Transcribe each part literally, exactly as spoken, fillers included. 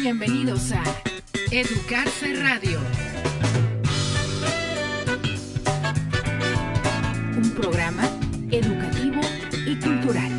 Bienvenidos a Educarse Radio, un programa educativo y cultural.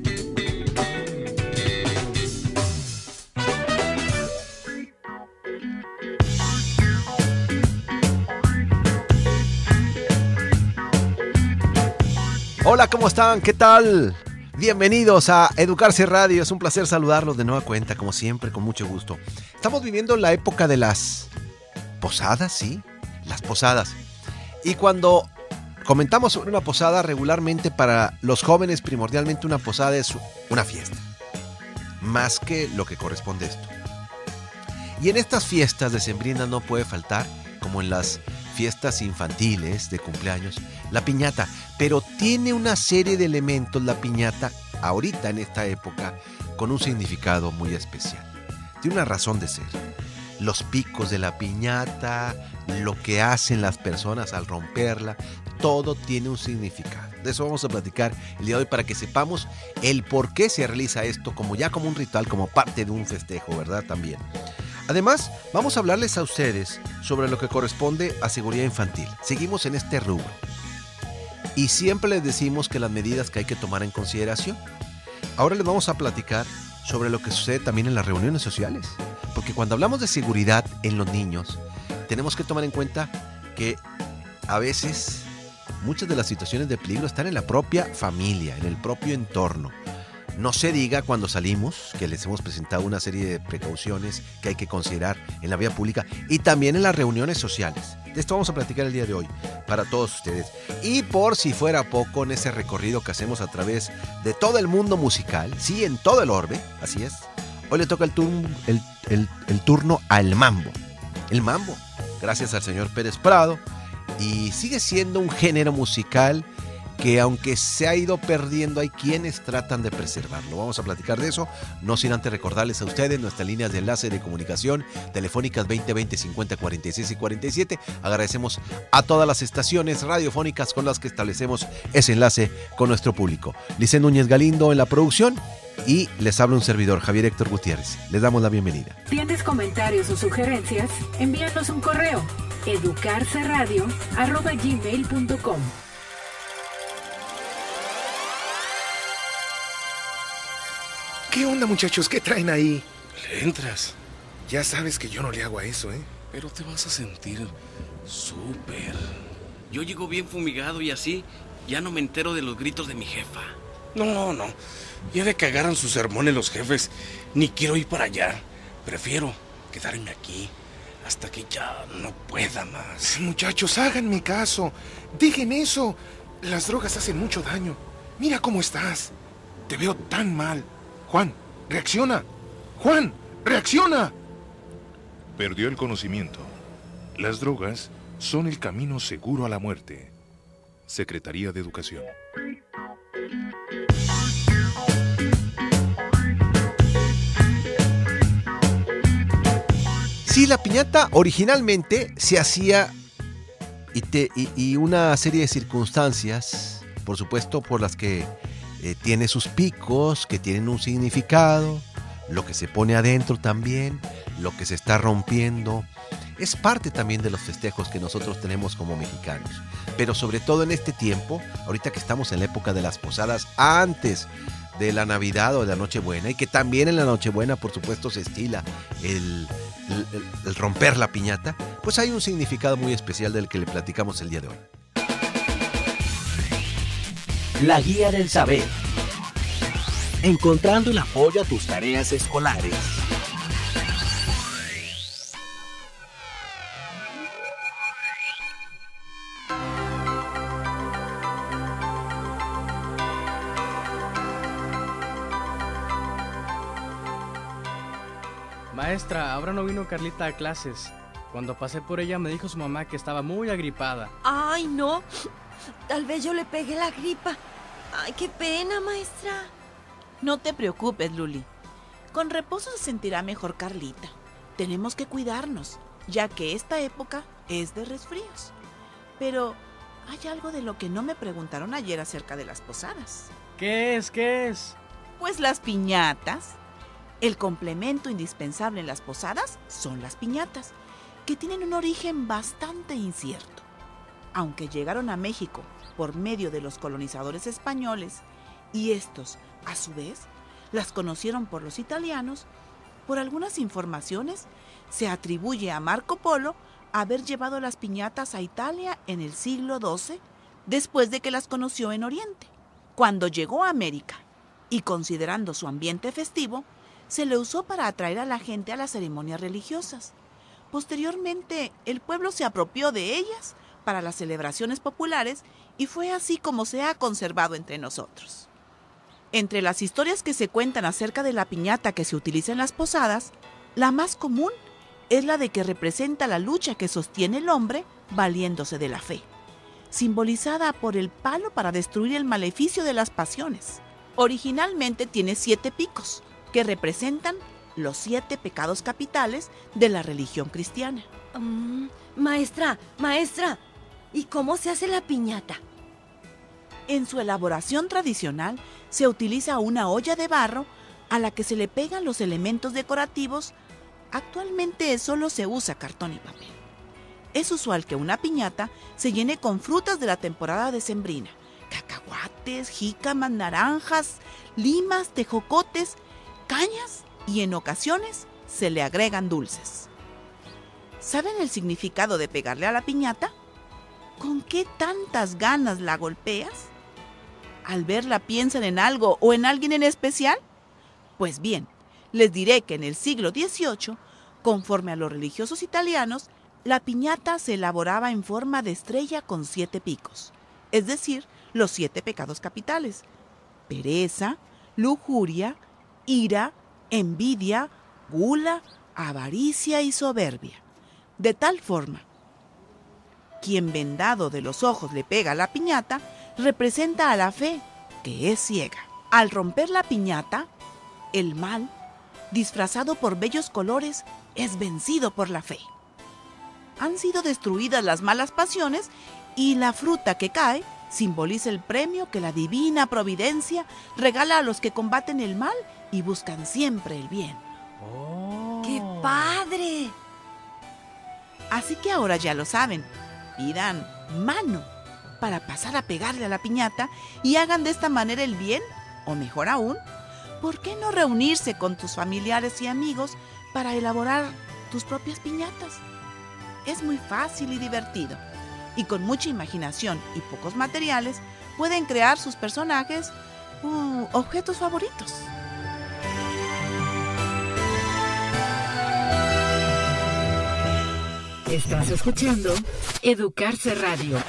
Hola, ¿cómo están? ¿Qué tal? Bienvenidos a Educarse Radio. Es un placer saludarlos de nueva cuenta, como siempre, con mucho gusto. Estamos viviendo la época de las posadas, ¿sí? Las posadas. Y cuando comentamos sobre una posada, regularmente para los jóvenes, primordialmente una posada es una fiesta. Más que lo que corresponde a esto. Y en estas fiestas decembrinas no puede faltar, como en las fiestas infantiles de cumpleaños, la piñata, pero tiene una serie de elementos la piñata, ahorita en esta época, con un significado muy especial. Tiene una razón de ser. Los picos de la piñata, lo que hacen las personas al romperla, todo tiene un significado. De eso vamos a platicar el día de hoy para que sepamos el por qué se realiza esto, como ya como un ritual, como parte de un festejo, ¿verdad? También. Además, vamos a hablarles a ustedes sobre lo que corresponde a seguridad infantil. Seguimos en este rubro. Y siempre les decimos que las medidas que hay que tomar en consideración. Ahora les vamos a platicar sobre lo que sucede también en las reuniones sociales. Porque cuando hablamos de seguridad en los niños, tenemos que tomar en cuenta que a veces muchas de las situaciones de peligro están en la propia familia, en el propio entorno. No se diga cuando salimos, que les hemos presentado una serie de precauciones que hay que considerar en la vía pública y también en las reuniones sociales. De esto vamos a platicar el día de hoy para todos ustedes. Y por si fuera poco, en ese recorrido que hacemos a través de todo el mundo musical, sí, en todo el orbe, así es, hoy le toca el, turno, el, el, el turno al mambo. El mambo, gracias al señor Pérez Prado, y sigue siendo un género musical que aunque se ha ido perdiendo, hay quienes tratan de preservarlo. Vamos a platicar de eso, no sin antes recordarles a ustedes nuestras líneas de enlace de comunicación telefónicas veinte veinte cincuenta cuarenta y seis y cuarenta y siete. Agradecemos a todas las estaciones radiofónicas con las que establecemos ese enlace con nuestro público. Licen Núñez Galindo en la producción y les habla un servidor, Javier Héctor Gutiérrez. Les damos la bienvenida. ¿Tienes comentarios o sugerencias? Envíanos un correo: educarceradio arroba gmail punto com. ¿Qué onda, muchachos? ¿Qué traen ahí? Le entras, Ya sabes que yo no le hago a eso, ¿eh? pero te vas a sentir súper. Yo llego bien fumigado y así ya no me entero de los gritos de mi jefa. No, no, ya de que agarran su sermón en los jefes, ni quiero ir para allá. Prefiero quedarme aquí hasta que ya no pueda más. Muchachos, háganme caso. Dejen eso. Las drogas hacen mucho daño. Mira cómo estás. Te veo tan mal. Juan, reacciona. Juan, reacciona. Perdió el conocimiento. Las drogas son el camino seguro a la muerte. Secretaría de Educación. Sí, la piñata originalmente se hacía y, te, y, y una serie de circunstancias, por supuesto, por las que eh, tiene sus picos, que tienen un significado, lo que se pone adentro también, lo que se está rompiendo. Es parte también de los festejos que nosotros tenemos como mexicanos. Pero sobre todo en este tiempo, ahorita que estamos en la época de las posadas, antes de la Navidad o de la Nochebuena, y que también en la Nochebuena, por supuesto, se estila el, el, el, el romper la piñata, pues hay un significado muy especial del que le platicamos el día de hoy. La guía del saber. Encontrando el apoyo a tus tareas escolares. Maestra, ahora no vino Carlita a clases. Cuando pasé por ella me dijo su mamá que estaba muy agripada. Ay, no. Tal vez yo le pegué la gripa. Ay, qué pena, maestra. No te preocupes, Luli. Con reposo se sentirá mejor Carlita. Tenemos que cuidarnos, ya que esta época es de resfríos. Pero hay algo de lo que no me preguntaron ayer acerca de las posadas. ¿Qué es? ¿Qué es? Pues las piñatas. El complemento indispensable en las posadas son las piñatas, que tienen un origen bastante incierto. Aunque llegaron a México por medio de los colonizadores españoles y estos, a su vez, las conocieron por los italianos, por algunas informaciones se atribuye a Marco Polo haber llevado las piñatas a Italia en el siglo doce, después de que las conoció en Oriente. Cuando llegó a América, y considerando su ambiente festivo, se le usó para atraer a la gente a las ceremonias religiosas. Posteriormente, el pueblo se apropió de ellas para las celebraciones populares y fue así como se ha conservado entre nosotros. Entre las historias que se cuentan acerca de la piñata que se utiliza en las posadas, la más común es la de que representa la lucha que sostiene el hombre valiéndose de la fe, simbolizada por el palo para destruir el maleficio de las pasiones. Originalmente tiene siete picos, que representan los siete pecados capitales de la religión cristiana. Um, maestra, maestra, ¿y cómo se hace la piñata? En su elaboración tradicional se utiliza una olla de barro a la que se le pegan los elementos decorativos. Actualmente solo se usa cartón y papel. Es usual que una piñata se llene con frutas de la temporada decembrina: cacahuates, jícamas, naranjas, limas, tejocotes, cañas y en ocasiones se le agregan dulces. ¿Saben el significado de pegarle a la piñata? ¿Con qué tantas ganas la golpeas? ¿Al verla piensan en algo o en alguien en especial? Pues bien, les diré que en el siglo dieciocho, conforme a los religiosos italianos, la piñata se elaboraba en forma de estrella con siete picos, es decir, los siete pecados capitales: pereza, lujuria, ira, envidia, gula, avaricia y soberbia. De tal forma, quien vendado de los ojos le pega a la piñata, representa a la fe, que es ciega. Al romper la piñata, el mal, disfrazado por bellos colores, es vencido por la fe. Han sido destruidas las malas pasiones y la fruta que cae simboliza el premio que la divina providencia regala a los que combaten el mal y buscan siempre el bien. ¡Oh! ¡Qué padre! Así que ahora ya lo saben, pidan mano para pasar a pegarle a la piñata y hagan de esta manera el bien, o mejor aún, ¿por qué no reunirse con tus familiares y amigos para elaborar tus propias piñatas? Es muy fácil y divertido, y con mucha imaginación y pocos materiales pueden crear sus personajes u objetos favoritos. Estás escuchando Educarse Radio.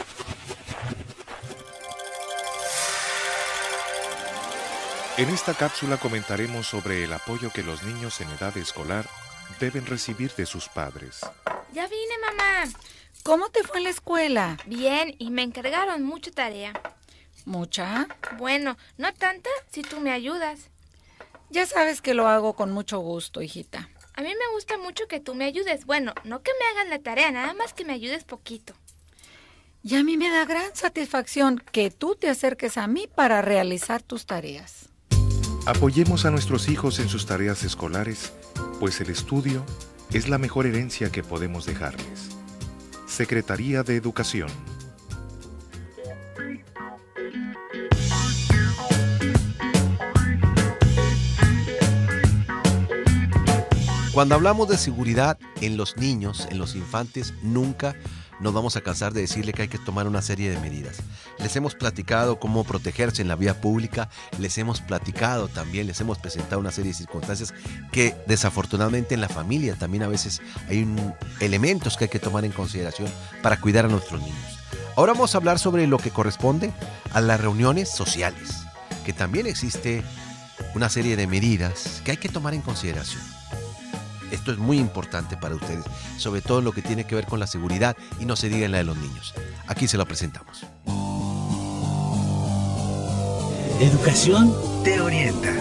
En esta cápsula comentaremos sobre el apoyo que los niños en edad escolar deben recibir de sus padres. Ya vine, mamá. ¿Cómo te fue en la escuela? Bien, y me encargaron mucha tarea. ¿Mucha? Bueno, no tanta si tú me ayudas. Ya sabes que lo hago con mucho gusto, hijita. A mí me gusta mucho que tú me ayudes. Bueno, no que me hagas la tarea, nada más que me ayudes poquito. Y a mí me da gran satisfacción que tú te acerques a mí para realizar tus tareas. Apoyemos a nuestros hijos en sus tareas escolares, pues el estudio es la mejor herencia que podemos dejarles. Secretaría de Educación. Cuando hablamos de seguridad en los niños, en los infantes, nunca nos vamos a cansar de decirle que hay que tomar una serie de medidas. Les hemos platicado cómo protegerse en la vía pública, les hemos platicado también, les hemos presentado una serie de circunstancias que desafortunadamente en la familia también a veces hay un, elementos que hay que tomar en consideración para cuidar a nuestros niños. Ahora vamos a hablar sobre lo que corresponde a las reuniones sociales, que también existe una serie de medidas que hay que tomar en consideración. Esto es muy importante para ustedes, sobre todo en lo que tiene que ver con la seguridad y no se diga en la de los niños. Aquí se lo presentamos. Educación te orienta.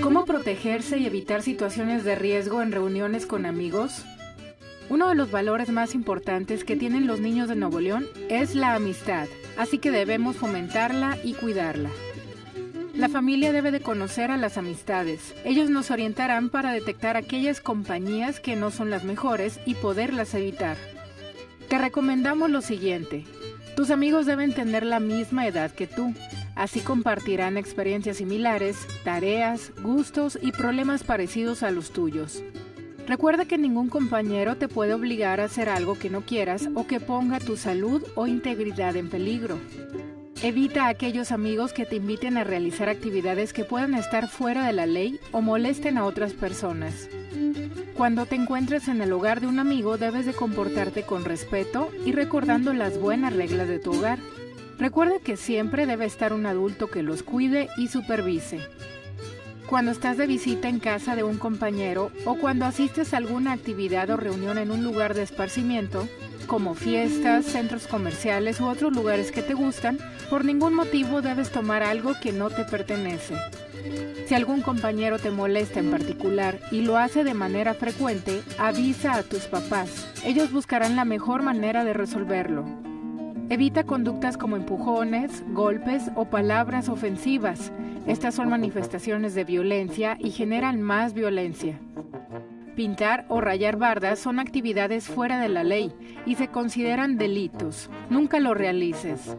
¿Cómo protegerse y evitar situaciones de riesgo en reuniones con amigos? Uno de los valores más importantes que tienen los niños de Nuevo León es la amistad, así que debemos fomentarla y cuidarla. La familia debe de conocer a las amistades. Ellos nos orientarán para detectar aquellas compañías que no son las mejores y poderlas evitar. Te recomendamos lo siguiente. Tus amigos deben tener la misma edad que tú. Así compartirán experiencias similares, tareas, gustos y problemas parecidos a los tuyos. Recuerda que ningún compañero te puede obligar a hacer algo que no quieras o que ponga tu salud o integridad en peligro. Evita a aquellos amigos que te inviten a realizar actividades que puedan estar fuera de la ley o molesten a otras personas. Cuando te encuentres en el hogar de un amigo, debes de comportarte con respeto y recordando las buenas reglas de tu hogar. Recuerda que siempre debe estar un adulto que los cuide y supervise. Cuando estás de visita en casa de un compañero o cuando asistes a alguna actividad o reunión en un lugar de esparcimiento, como fiestas, centros comerciales u otros lugares que te gustan, por ningún motivo debes tomar algo que no te pertenece. Si algún compañero te molesta en particular y lo hace de manera frecuente, avisa a tus papás. Ellos buscarán la mejor manera de resolverlo. Evita conductas como empujones, golpes o palabras ofensivas. Estas son manifestaciones de violencia y generan más violencia. Pintar o rayar bardas son actividades fuera de la ley y se consideran delitos. Nunca lo realices.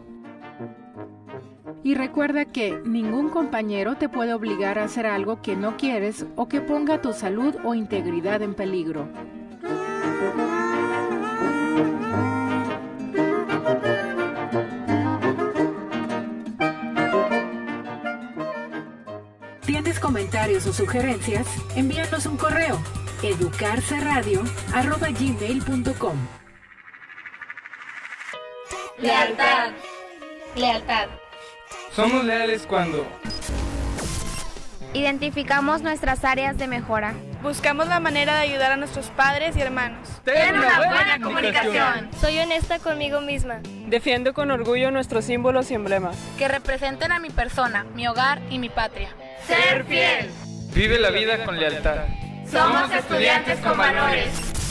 Y recuerda que ningún compañero te puede obligar a hacer algo que no quieres o que ponga tu salud o integridad en peligro. ¿Tienes comentarios o sugerencias? Envíanos un correo educarceradio arroba gmail punto com. Lealtad. Lealtad. Somos leales cuando identificamos nuestras áreas de mejora. Buscamos la manera de ayudar a nuestros padres y hermanos. Ten una buena comunicación. Soy honesta conmigo misma. Defiendo con orgullo nuestros símbolos y emblemas que representen a mi persona, mi hogar y mi patria. Ser fiel. Vive la vida con lealtad. Somos estudiantes con valores.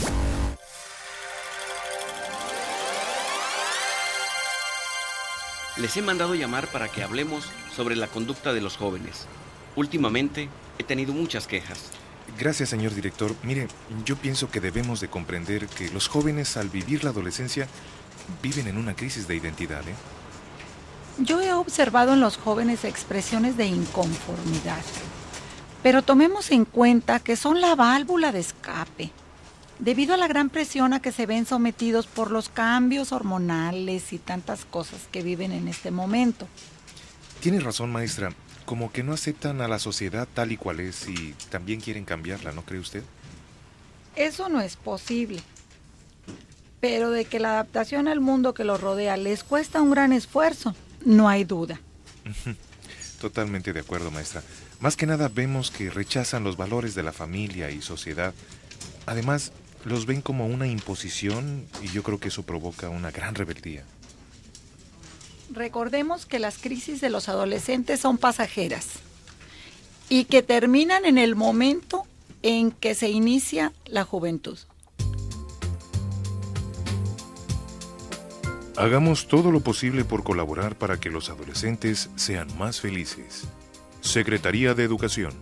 Les he mandado llamar para que hablemos sobre la conducta de los jóvenes. Últimamente he tenido muchas quejas. Gracias, señor director. Mire, yo pienso que debemos de comprender que los jóvenes al vivir la adolescencia viven en una crisis de identidad, ¿eh? Yo he observado en los jóvenes expresiones de inconformidad, pero tomemos en cuenta que son la válvula de escape, debido a la gran presión a que se ven sometidos por los cambios hormonales y tantas cosas que viven en este momento. Tiene razón, maestra. Como que no aceptan a la sociedad tal y cual es y también quieren cambiarla, ¿no cree usted? Eso no es posible. Pero de que la adaptación al mundo que los rodea les cuesta un gran esfuerzo, no hay duda. Totalmente de acuerdo, maestra. Más que nada vemos que rechazan los valores de la familia y sociedad. Además, los ven como una imposición y yo creo que eso provoca una gran rebeldía. Recordemos que las crisis de los adolescentes son pasajeras y que terminan en el momento en que se inicia la juventud. Hagamos todo lo posible por colaborar para que los adolescentes sean más felices. Secretaría de Educación.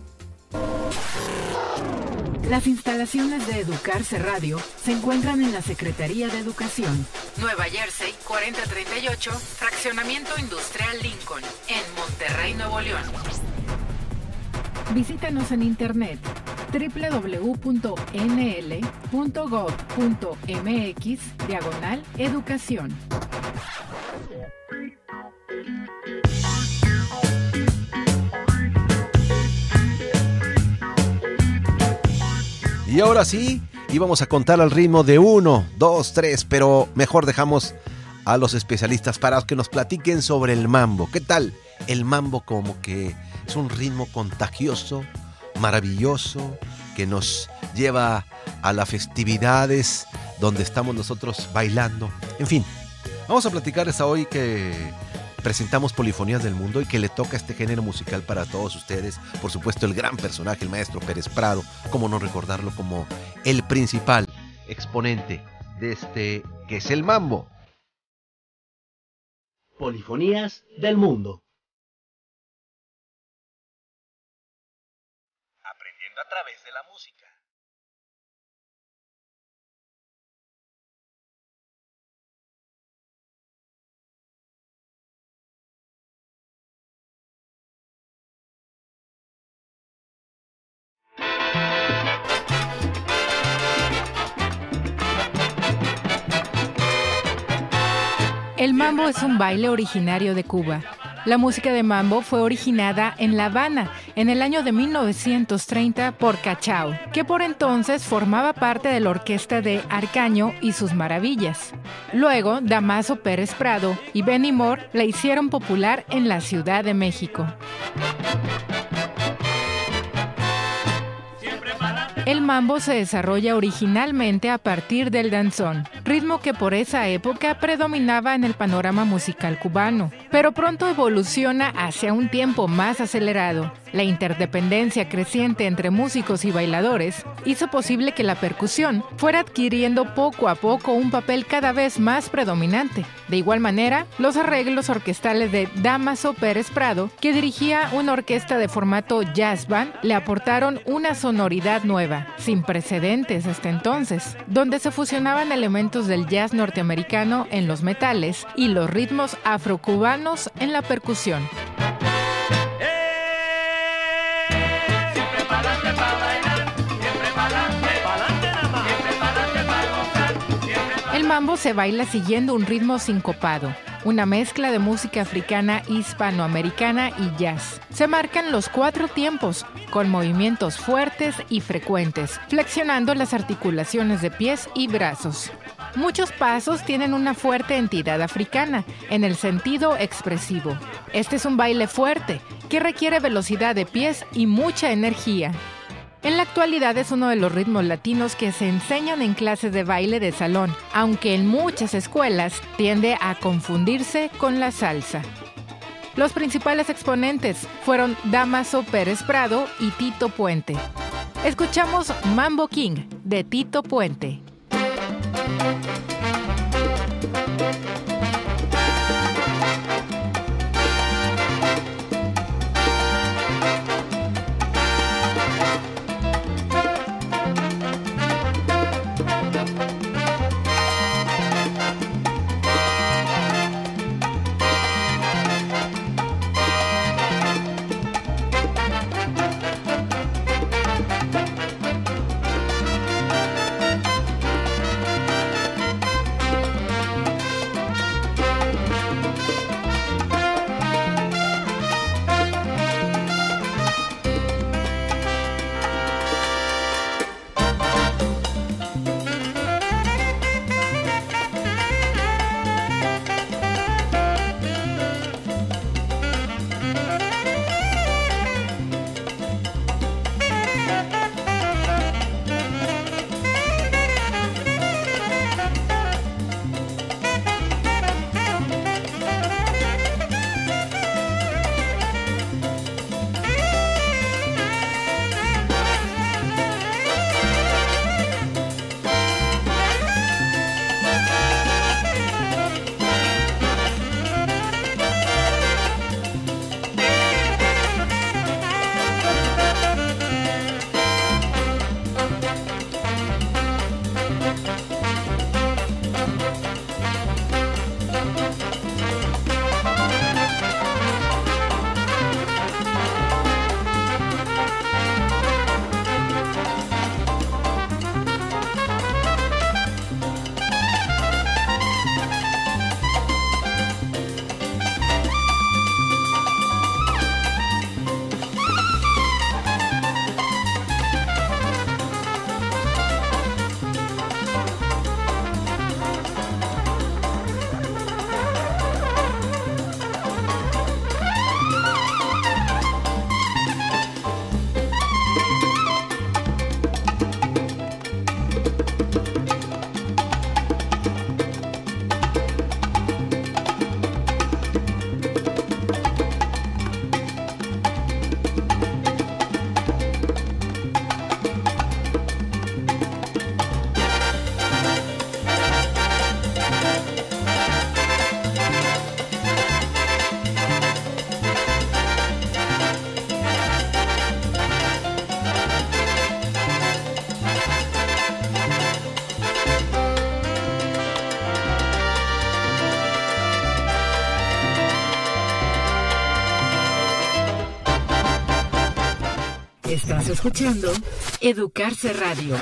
Las instalaciones de Educarse Radio se encuentran en la Secretaría de Educación, Nueva Jersey, cuarenta treinta y ocho, Fraccionamiento Industrial Lincoln, en Monterrey, Nuevo León. Visítanos en internet doble u doble u doble u punto ene ele punto gov punto eme equis diagonal educación. Y ahora sí, íbamos a contar al ritmo de uno, dos, tres, pero mejor dejamos a los especialistas para que nos platiquen sobre el mambo. ¿Qué tal? El mambo como que es un ritmo contagioso, maravilloso, que nos lleva a las festividades donde estamos nosotros bailando. En fin, vamos a platicarles hoy que presentamos Polifonías del Mundo y que le toca este género musical para todos ustedes. Por supuesto, el gran personaje, el maestro Pérez Prado, cómo no recordarlo como el principal exponente de este que es el mambo. Polifonías del Mundo. Aprendiendo a través de la música. El mambo es un baile originario de Cuba. La música de mambo fue originada en La Habana en el año de mil novecientos treinta por Cachao, que por entonces formaba parte de la orquesta de Arcaño y sus Maravillas. Luego, Damaso Pérez Prado y Benny Moore la hicieron popular en la Ciudad de México. El mambo se desarrolla originalmente a partir del danzón, ritmo que por esa época predominaba en el panorama musical cubano, pero pronto evoluciona hacia un tiempo más acelerado. La interdependencia creciente entre músicos y bailadores hizo posible que la percusión fuera adquiriendo poco a poco un papel cada vez más predominante. De igual manera, los arreglos orquestales de Damaso Pérez Prado, que dirigía una orquesta de formato jazz band, le aportaron una sonoridad nueva, sin precedentes hasta entonces, donde se fusionaban elementos del jazz norteamericano en los metales y los ritmos afrocubanos en la percusión. El mambo se baila siguiendo un ritmo sincopado, una mezcla de música africana, hispanoamericana y jazz. Se marcan los cuatro tiempos, con movimientos fuertes y frecuentes, flexionando las articulaciones de pies y brazos. Muchos pasos tienen una fuerte entidad africana, en el sentido expresivo. Este es un baile fuerte, que requiere velocidad de pies y mucha energía. En la actualidad es uno de los ritmos latinos que se enseñan en clases de baile de salón, aunque en muchas escuelas tiende a confundirse con la salsa. Los principales exponentes fueron Damaso Pérez Prado y Tito Puente. Escuchamos Mambo King de Tito Puente. Estás escuchando Educarse Radio.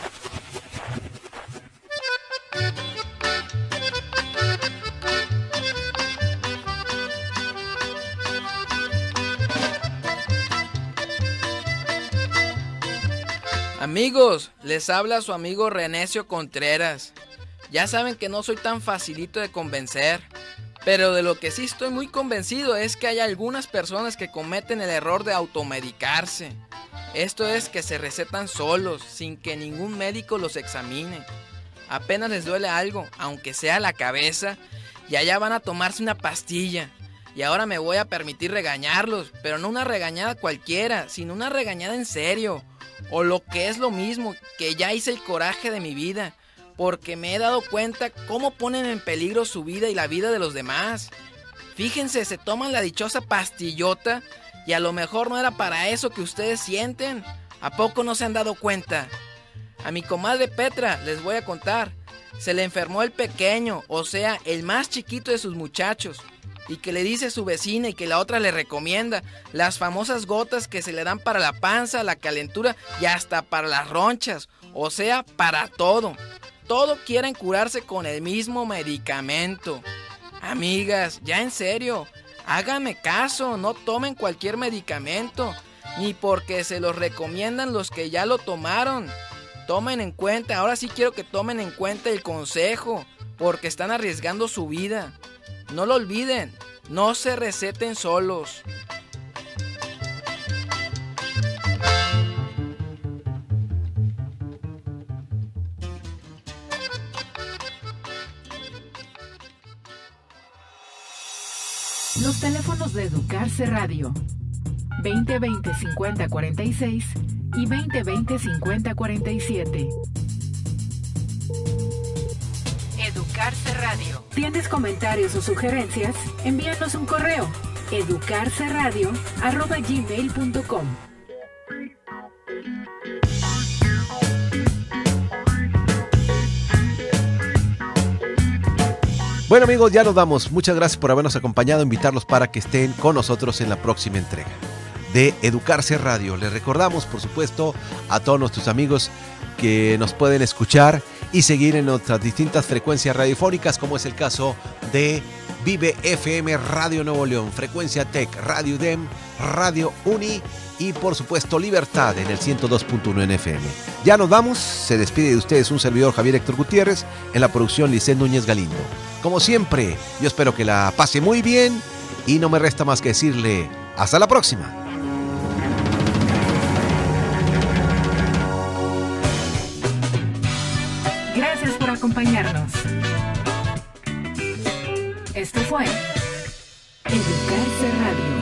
Amigos, les habla su amigo Renesio Contreras. Ya saben que no soy tan facilito de convencer, pero de lo que sí estoy muy convencido es que hay algunas personas que cometen el error de automedicarse. Esto es que se recetan solos, sin que ningún médico los examine. Apenas les duele algo, aunque sea la cabeza, y allá van a tomarse una pastilla. Y ahora me voy a permitir regañarlos, pero no una regañada cualquiera, sino una regañada en serio. O lo que es lo mismo, que ya hice el coraje de mi vida, porque me he dado cuenta cómo ponen en peligro su vida y la vida de los demás. Fíjense, se toman la dichosa pastillota y a lo mejor no era para eso que ustedes sienten. ¿A poco no se han dado cuenta? A mi comadre Petra les voy a contar. Se le enfermó el pequeño, o sea, el más chiquito de sus muchachos. Y que le dice su vecina y que la otra le recomienda las famosas gotas que se le dan para la panza, la calentura y hasta para las ronchas, o sea, para todo. Todo quieren curarse con el mismo medicamento. Amigas, ya en serio, háganme caso, no tomen cualquier medicamento, ni porque se los recomiendan los que ya lo tomaron. Tomen en cuenta, ahora sí quiero que tomen en cuenta el consejo, porque están arriesgando su vida. No lo olviden, no se receten solos. Los teléfonos de Educarse Radio: veinte veinte cincuenta cuarenta y seis y veinte veinte cincuenta cuarenta y siete. Educarse Radio. ¿Tienes comentarios o sugerencias? Envíanos un correo: educarceradio arroba gmail punto com. Bueno amigos, ya nos vamos. Muchas gracias por habernos acompañado. Invitarlos para que estén con nosotros en la próxima entrega de Educarse Radio. Les recordamos, por supuesto, a todos nuestros amigos que nos pueden escuchar y seguir en nuestras distintas frecuencias radiofónicas, como es el caso de Vive F M Radio Nuevo León, Frecuencia Tech, Radio D E M, Radio Uni y por supuesto Libertad en el ciento dos punto uno en F M. Ya nos vamos, se despide de ustedes un servidor Javier Héctor Gutiérrez, en la producción Licen Núñez Galindo. Como siempre, yo espero que la pase muy bien y no me resta más que decirle hasta la próxima. Gracias por acompañarnos. Esto fue Educarse Radio.